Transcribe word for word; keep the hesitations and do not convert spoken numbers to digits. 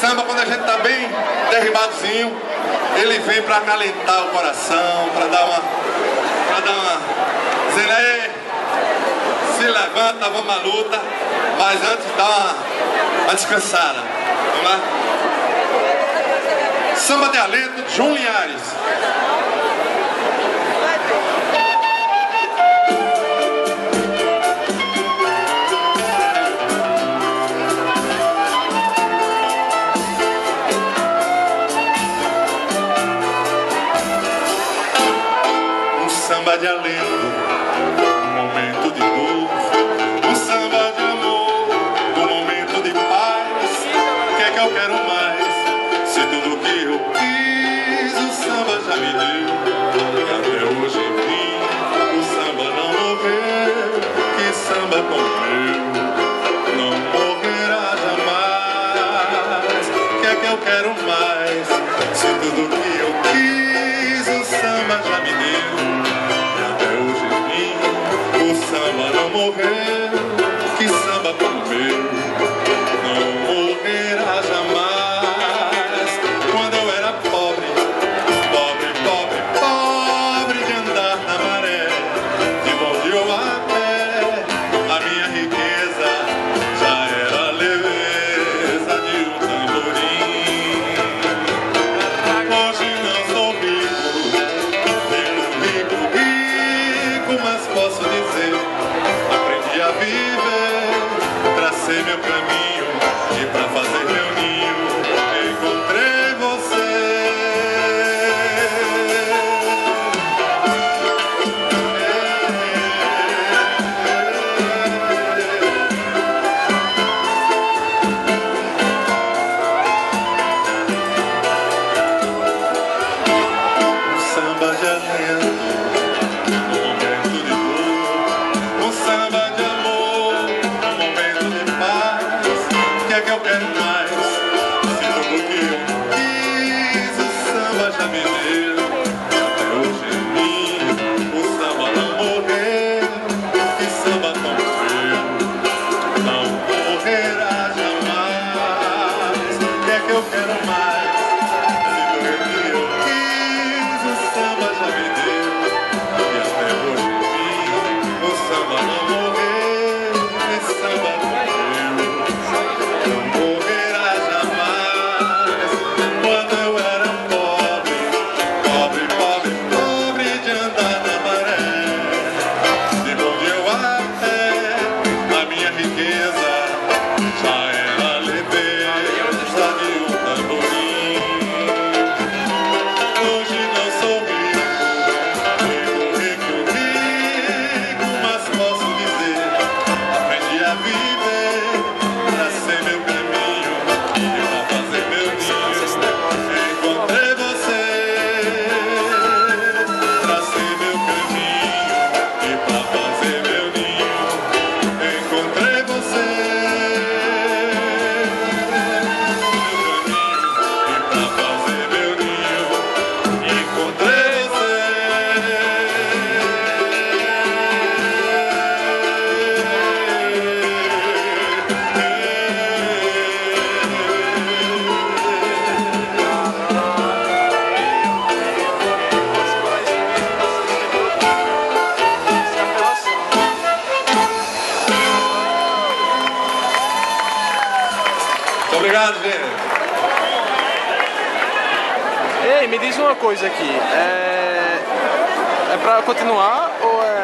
samba, quando a gente tá bem derribadozinho, ele vem pra acalentar o coração, pra dar uma... pra dar uma... dizendo aí, se levanta, vamos à luta, mas antes dá uma, uma descansada. Vamos lá? Samba de Alento, João Linhares. Samba de alento, um momento de dor. Um samba de amor, um momento de paz. O que é que eu quero mais? Se tudo que eu quis o samba já me deu. E até hoje enfim o samba não morreu. Que samba como eu não morrerá jamais. O que é que eu quero mais? Se tudo que eu quis o samba já me deu. O samba não morreu, que samba como meu não morrerá jamais. Quando eu era pobre, pobre, pobre, pobre de andar na maré, de bonde ou a pé, a minha riqueza já era a leveza de um tamborim. Hoje não sou rico, rico, rico, rico, mas posso dizer, aprendi a viver, tracei meu caminho e pra fazer meu ninho encontrei você. Um samba de alento, que eu quero mais? Se tudo que eu quis o samba já me deu. E até hoje em mim o samba não morreu. Que samba tão feio não morrerá jamais. Que é que eu quero mais? Se tudo que eu quis o samba já me deu. E até hoje em mim o samba não morreu. Que samba tão obrigado, gente. Ei, me diz uma coisa aqui. É, é pra continuar ou é...